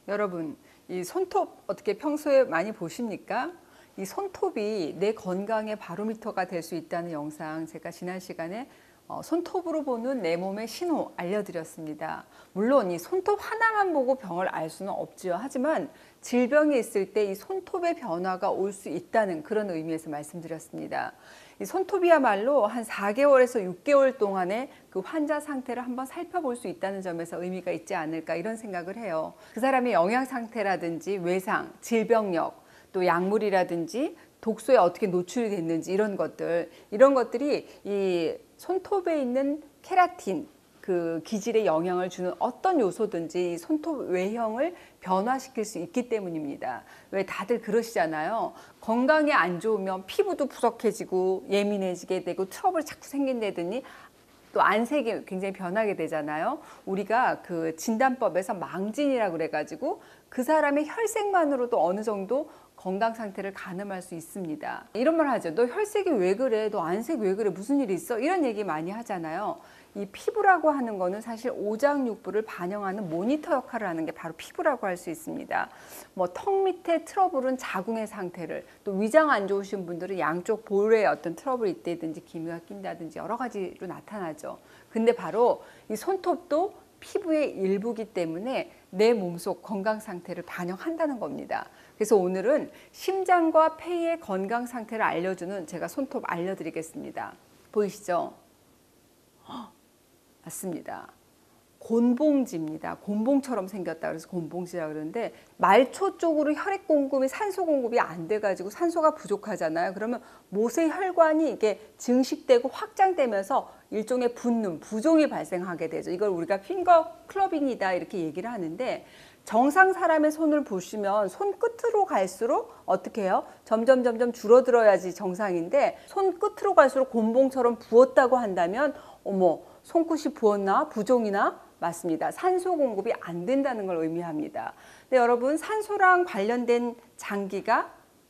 여러분, 이 손톱 어떻게 평소에 많이 보십니까? 이 손톱이 내 건강의 바로미터가 될 수 있다는 영상 제가 지난 시간에 손톱으로 보는 내 몸의 신호 알려드렸습니다. 물론 이 손톱 하나만 보고 병을 알 수는 없지요. 하지만 질병이 있을 때 이 손톱의 변화가 올 수 있다는 그런 의미에서 말씀드렸습니다. 이 손톱이야말로 한 4개월에서 6개월 동안의 그 환자 상태를 한번 살펴볼 수 있다는 점에서 의미가 있지 않을까 이런 생각을 해요. 그 사람의 영양 상태라든지 외상, 질병력, 또 약물이라든지 독소에 어떻게 노출이 됐는지 이런 것들이 이 손톱에 있는 케라틴 그 기질에 영향을 주는 어떤 요소든지 손톱 외형을 변화시킬 수 있기 때문입니다. 왜 다들 그러시잖아요. 건강이 안 좋으면 피부도 부석해지고 예민해지게 되고 트러블이 자꾸 생긴다더니 또 안색이 굉장히 변하게 되잖아요. 우리가 그 진단법에서 망진이라고 그래가지고 그 사람의 혈색만으로도 어느 정도 건강 상태를 가늠할 수 있습니다. 이런 말 하죠. 너 혈색이 왜 그래? 너 안색 왜 그래? 무슨 일이 있어? 이런 얘기 많이 하잖아요. 이 피부라고 하는 거는 사실 오장육부를 반영하는 모니터 역할을 하는 게 바로 피부라고 할 수 있습니다. 뭐 턱 밑에 트러블은 자궁의 상태를, 또 위장 안 좋으신 분들은 양쪽 볼에 어떤 트러블이 있다든지 기미가 낀다든지 여러 가지로 나타나죠. 근데 바로 이 손톱도 피부의 일부기 때문에 내 몸속 건강 상태를 반영한다는 겁니다. 그래서 오늘은 심장과 폐의 건강 상태를 알려주는 제가 손톱 알려드리겠습니다. 보이시죠? 맞습니다. 곤봉지입니다. 곤봉처럼 생겼다 그래서 곤봉지라고 그러는데 말초 쪽으로 혈액 공급이 산소 공급이 안 돼가지고 산소가 부족하잖아요. 그러면 못의 혈관이 이게 증식되고 확장되면서 일종의 붓는 부종이 발생하게 되죠. 이걸 우리가 핑거 클러빙이다 이렇게 얘기를 하는데 정상 사람의 손을 보시면 손 끝으로 갈수록 어떻게 해요? 점점 줄어들어야지 정상인데 손 끝으로 갈수록 곤봉처럼 부었다고 한다면 어머 손끝이 부었나? 부종이나? 맞습니다. 산소 공급이 안 된다는 걸 의미합니다. 근데 여러분 산소랑 관련된 장기가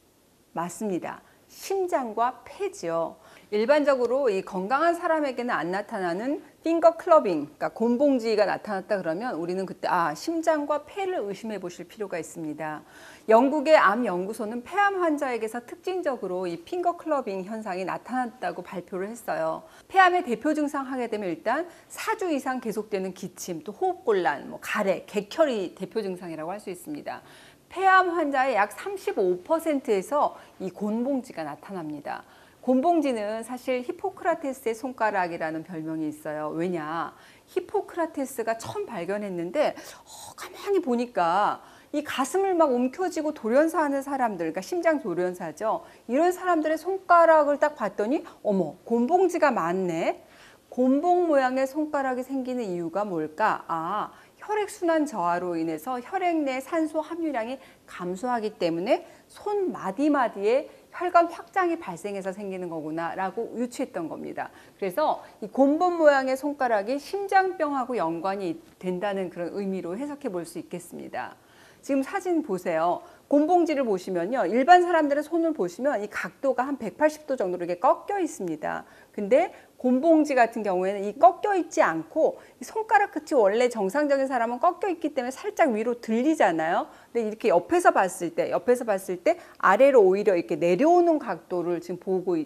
맞습니다. 심장과 폐지요. 일반적으로 이 건강한 사람에게는 안 나타나는 핑거 클러빙, 그러니까 곤봉지가 나타났다 그러면 우리는 그때 심장과 폐를 의심해 보실 필요가 있습니다. 영국의 암연구소는 폐암 환자에게서 특징적으로 이 핑거 클러빙 현상이 나타났다고 발표를 했어요. 폐암의 대표 증상 하게 되면 일단 4주 이상 계속되는 기침, 또 호흡곤란, 가래, 객혈이 대표 증상이라고 할 수 있습니다. 폐암 환자의 약 35%에서 이 곤봉지가 나타납니다. 곤봉지는 사실 히포크라테스의 손가락이라는 별명이 있어요. 왜냐? 히포크라테스가 처음 발견했는데 가만히 보니까 이 가슴을 막 움켜쥐고 돌연사 하는 사람들, 그러니까 심장 돌연사죠. 이런 사람들의 손가락을 딱 봤더니 어머, 곤봉지가 많네. 곤봉 모양의 손가락이 생기는 이유가 뭘까? 혈액순환 저하로 인해서 혈액 내 산소 함유량이 감소하기 때문에 손 마디마디에 혈관 확장이 발생해서 생기는 거구나 라고 유추했던 겁니다. 그래서 이 곤봉 모양의 손가락이 심장병하고 연관이 된다는 그런 의미로 해석해 볼 수 있겠습니다. 지금 사진 보세요. 곤봉지를 보시면요. 일반 사람들의 손을 보시면 이 각도가 한 180도 정도로 이렇게 꺾여 있습니다. 근데 곤봉지 같은 경우에는 이 꺾여 있지 않고 이 손가락 끝이 원래 정상적인 사람은 꺾여 있기 때문에 살짝 위로 들리잖아요. 근데 이렇게 옆에서 봤을 때 아래로 오히려 이렇게 내려오는 각도를 지금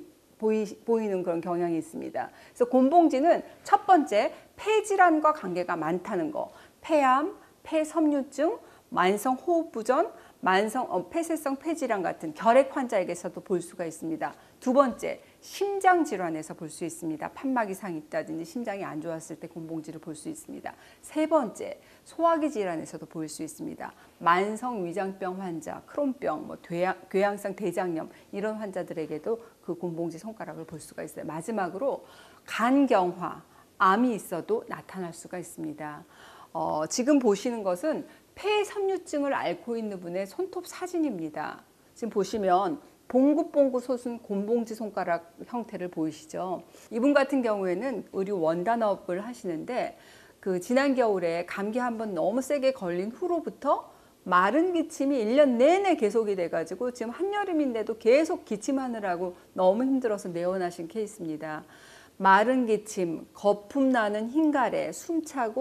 보이는 그런 경향이 있습니다. 그래서 곤봉지는 첫 번째 폐질환과 관계가 많다는 거. 폐암, 폐섬유증, 만성 호흡부전, 만성 폐쇄성 폐질환 같은 결핵 환자에게서도 볼 수가 있습니다. 두 번째, 심장 질환에서 볼 수 있습니다. 판막 이상이 있다든지 심장이 안 좋았을 때 곤봉지를 볼 수 있습니다. 세 번째, 소화기 질환에서도 볼 수 있습니다. 만성 위장병 환자, 크론병, 궤양성 대장염 이런 환자들에게도 그 곤봉지 손가락을 볼 수가 있어요. 마지막으로 간경화, 암이 있어도 나타날 수가 있습니다. 지금 보시는 것은 폐섬유증을 앓고 있는 분의 손톱 사진입니다. 지금 보시면 봉긋봉긋 솟은 곤봉지 손가락 형태를 보이시죠? 이분 같은 경우에는 의류 원단업을 하시는데 그 지난 겨울에 감기 한번 너무 세게 걸린 후로부터 마른 기침이 1년 내내 계속이 돼가지고 지금 한여름인데도 계속 기침하느라고 너무 힘들어서 내원하신 케이스입니다. 마른 기침, 거품 나는 흰가래, 숨차고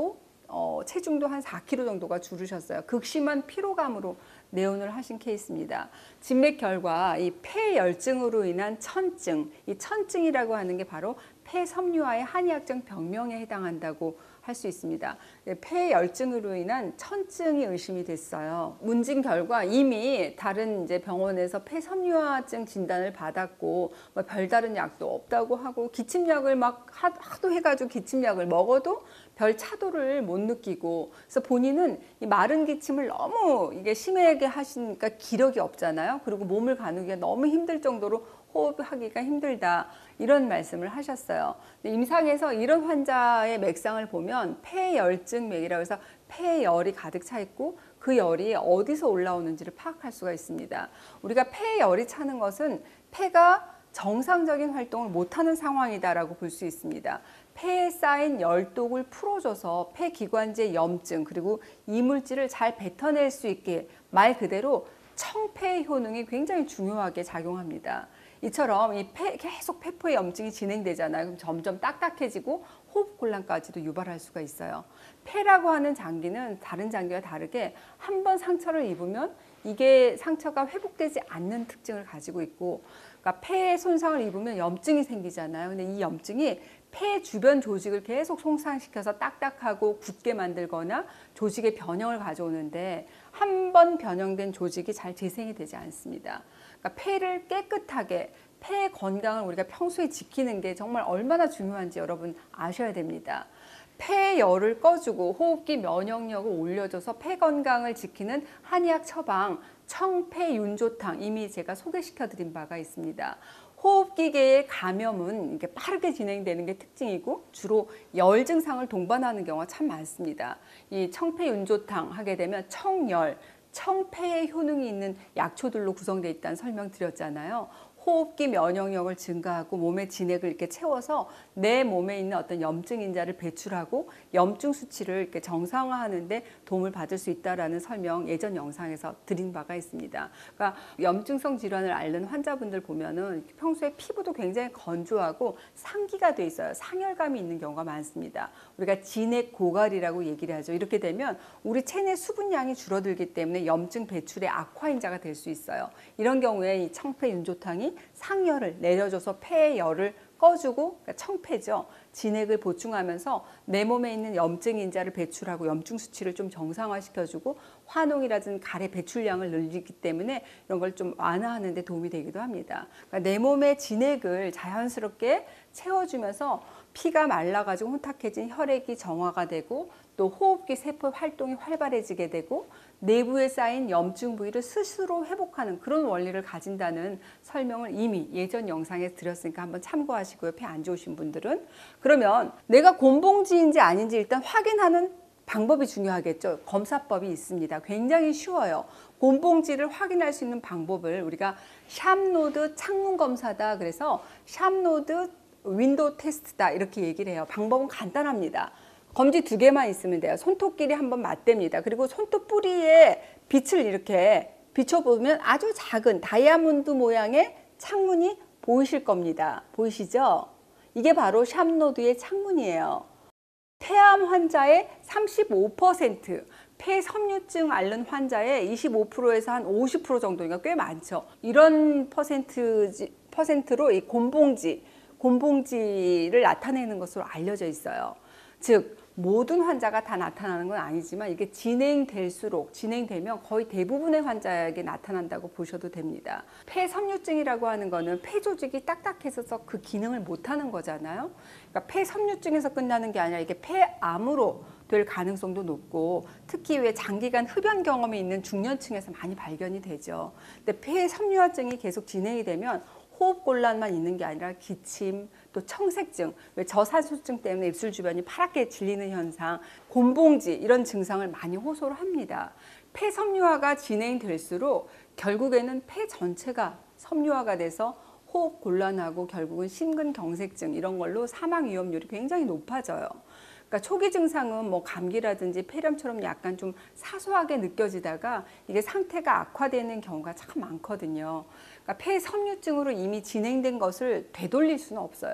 체중도 한 4kg 정도가 줄으셨어요. 극심한 피로감으로 내원을 하신 케이스입니다. 진맥 결과 이 폐열증으로 인한 천증, 이 천증이라고 하는 게 바로 폐섬유화의 한의학적 병명에 해당한다고 할 수 있습니다. 폐열증으로 인한 천증이 의심이 됐어요. 문진 결과 이미 다른 이제 병원에서 폐섬유화증 진단을 받았고 뭐 별다른 약도 없다고 하고 기침약을 막 하도 해가지고 기침약을 먹어도 별 차도를 못 느끼고, 그래서 본인은 이 마른 기침을 너무 이게 심하게 하시니까 기력이 없잖아요. 그리고 몸을 가누기가 너무 힘들 정도로 호흡하기가 힘들다, 이런 말씀을 하셨어요. 임상에서 이런 환자의 맥상을 보면 폐열증 맥이라고 해서 폐열이 가득 차 있고 그 열이 어디서 올라오는지를 파악할 수가 있습니다. 우리가 폐열이 차는 것은 폐가 정상적인 활동을 못하는 상황이다라고 볼 수 있습니다. 폐에 쌓인 열독을 풀어줘서 폐기관지의 염증 그리고 이물질을 잘 뱉어낼 수 있게, 말 그대로 청폐 효능이 굉장히 중요하게 작용합니다. 이처럼 계속 폐포의 염증이 진행되잖아요. 그럼 점점 딱딱해지고 호흡곤란까지도 유발할 수가 있어요. 폐라고 하는 장기는 다른 장기와 다르게 한 번 상처를 입으면 이게 상처가 회복되지 않는 특징을 가지고 있고, 그러니까 폐에 손상을 입으면 염증이 생기잖아요. 근데 이 염증이 폐 주변 조직을 계속 손상시켜서 딱딱하고 굳게 만들거나 조직의 변형을 가져오는데, 한 번 변형된 조직이 잘 재생이 되지 않습니다. 그러니까 폐를 깨끗하게, 폐 건강을 우리가 평소에 지키는 게 정말 얼마나 중요한지 여러분 아셔야 됩니다. 폐열을 꺼주고 호흡기 면역력을 올려줘서 폐 건강을 지키는 한의학 처방 청폐윤조탕, 이미 제가 소개시켜 드린 바가 있습니다. 호흡기계의 감염은 이게 빠르게 진행되는 게 특징이고 주로 열 증상을 동반하는 경우가 참 많습니다. 이 청폐윤조탕 하게 되면 청열, 청폐의 효능이 있는 약초들로 구성되어 있다는 설명 드렸잖아요. 호흡기 면역력을 증가하고 몸의 진액을 이렇게 채워서 내 몸에 있는 어떤 염증 인자를 배출하고 염증 수치를 이렇게 정상화하는 데 도움을 받을 수 있다라는 설명 예전 영상에서 드린 바가 있습니다. 그러니까 염증성 질환을 앓는 환자분들 보면은 평소에 피부도 굉장히 건조하고 상기가 돼 있어요. 상열감이 있는 경우가 많습니다. 우리가 진액 고갈이라고 얘기를 하죠. 이렇게 되면 우리 체내 수분량이 줄어들기 때문에 염증 배출의 악화인자가 될 수 있어요. 이런 경우에 이 청폐윤조탕이 상열을 내려줘서 폐의 열을 꺼주고, 그러니까 청폐죠. 진액을 보충하면서 내 몸에 있는 염증 인자를 배출하고 염증 수치를 좀 정상화시켜주고 화농이라든지 가래 배출량을 늘리기 때문에 이런 걸 좀 완화하는 데 도움이 되기도 합니다. 그러니까 내 몸의 진액을 자연스럽게 채워주면서 피가 말라가지고 혼탁해진 혈액이 정화가 되고 또 호흡기 세포 활동이 활발해지게 되고 내부에 쌓인 염증 부위를 스스로 회복하는 그런 원리를 가진다는 설명을 이미 예전 영상에 드렸으니까 한번 참고하시고요. 폐 안 좋으신 분들은. 그러면 내가 곤봉지인지 아닌지 일단 확인하는 방법이 중요하겠죠. 검사법이 있습니다. 굉장히 쉬워요. 곤봉지를 확인할 수 있는 방법을 우리가 샵노드 창문 검사다, 그래서 샵노드 윈도우 테스트다, 이렇게 얘기를 해요. 방법은 간단합니다. 검지 2개만 있으면 돼요. 손톱끼리 한번 맞댑니다. 그리고 손톱 뿌리에 빛을 이렇게 비춰보면 아주 작은 다이아몬드 모양의 창문이 보이실 겁니다. 보이시죠? 이게 바로 샵노드의 창문이에요. 폐암 환자의 35%, 폐섬유증 앓는 환자의 25%에서 한 50% 정도니까 꽤 많죠. 이런 퍼센트로 이 곤봉지를 나타내는 것으로 알려져 있어요. 즉 모든 환자가 다 나타나는 건 아니지만 이게 진행되면 거의 대부분의 환자에게 나타난다고 보셔도 됩니다. 폐섬유증이라고 하는 거는 폐 조직이 딱딱해서 그 기능을 못하는 거잖아요. 그러니까 폐섬유증에서 끝나는 게 아니라 이게 폐암으로 될 가능성도 높고, 특히 왜 장기간 흡연 경험이 있는 중년층에서 많이 발견이 되죠. 근데 폐섬유화증이 계속 진행이 되면 호흡곤란만 있는 게 아니라 기침, 또 청색증, 왜 저산소증 때문에 입술 주변이 파랗게 질리는 현상, 곤봉지, 이런 증상을 많이 호소를 합니다. 폐섬유화가 진행될수록 결국에는 폐 전체가 섬유화가 돼서 호흡 곤란하고 결국은 심근경색증, 이런 걸로 사망 위험률이 굉장히 높아져요. 그러니까 초기 증상은 뭐 감기라든지 폐렴처럼 약간 좀 사소하게 느껴지다가 이게 상태가 악화되는 경우가 참 많거든요. 그러니까 폐섬유증으로 이미 진행된 것을 되돌릴 수는 없어요.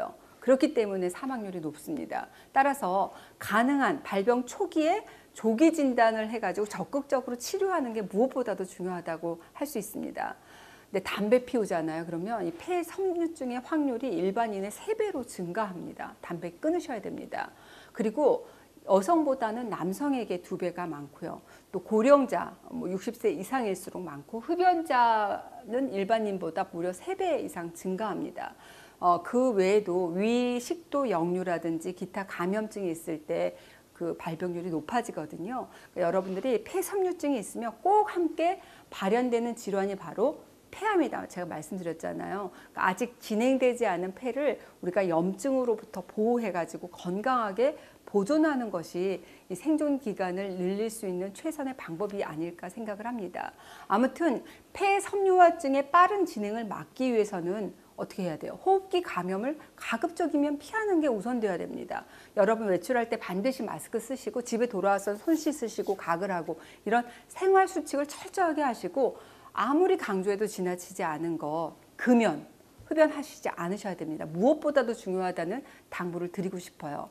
그렇기 때문에 사망률이 높습니다. 따라서 가능한 발병 초기에 조기 진단을 해가지고 적극적으로 치료하는 게 무엇보다도 중요하다고 할 수 있습니다. 근데 담배 피우잖아요. 그러면 이 폐섬유증의 확률이 일반인의 3배로 증가합니다. 담배 끊으셔야 됩니다. 그리고 여성보다는 남성에게 2배가 많고요. 또 고령자, 60세 이상일수록 많고 흡연자는 일반인보다 무려 3배 이상 증가합니다. 그 외에도 위, 식도 역류라든지 기타 감염증이 있을 때 그 발병률이 높아지거든요. 그러니까 여러분들이 폐섬유증이 있으면 꼭 함께 발현되는 질환이 바로 폐암이다. 제가 말씀드렸잖아요. 그러니까 아직 진행되지 않은 폐를 우리가 염증으로부터 보호해가지고 건강하게 보존하는 것이 이 생존 기간을 늘릴 수 있는 최선의 방법이 아닐까 생각을 합니다. 아무튼 폐섬유화증의 빠른 진행을 막기 위해서는 어떻게 해야 돼요? 호흡기 감염을 가급적이면 피하는 게 우선돼야 됩니다. 여러분 외출할 때 반드시 마스크 쓰시고 집에 돌아와서 손 씻으시고 가글하고 이런 생활 수칙을 철저하게 하시고 아무리 강조해도 지나치지 않은 거 금연, 흡연하시지 않으셔야 됩니다. 무엇보다도 중요하다는 당부를 드리고 싶어요.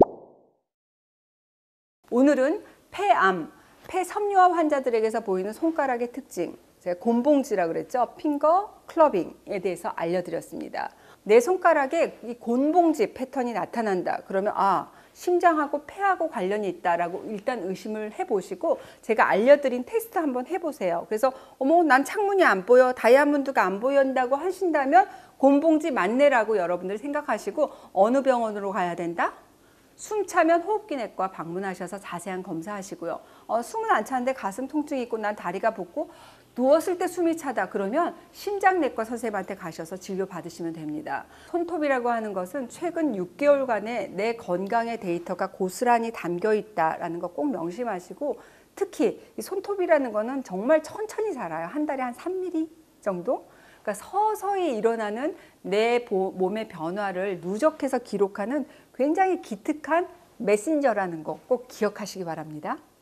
오늘은 폐암, 폐섬유화 환자들에게서 보이는 손가락의 특징, 제가 곤봉지라 그랬죠. 핑거 클러빙에 대해서 알려드렸습니다. 내 손가락에 이 곤봉지 패턴이 나타난다. 그러면 심장하고 폐하고 관련이 있다라고 일단 의심을 해보시고 제가 알려드린 테스트 한번 해보세요. 그래서 난 창문이 안 보여, 다이아몬드가 안 보인다고 하신다면 곤봉지 맞네라고 여러분들 생각하시고 어느 병원으로 가야 된다? 숨 차면 호흡기 내과 방문하셔서 자세한 검사하시고요. 숨은 안 차는데 가슴 통증이 있고 난 다리가 붓고 누웠을 때 숨이 차다. 그러면 심장내과 선생님한테 가셔서 진료 받으시면 됩니다. 손톱이라고 하는 것은 최근 6개월간의 내 건강의 데이터가 고스란히 담겨 있다는 거 꼭 명심하시고 특히 이 손톱이라는 거는 정말 천천히 자라요. 한 달에 한 3mm 정도? 그러니까 서서히 일어나는 내 몸의 변화를 누적해서 기록하는 굉장히 기특한 메신저라는 거 꼭 기억하시기 바랍니다.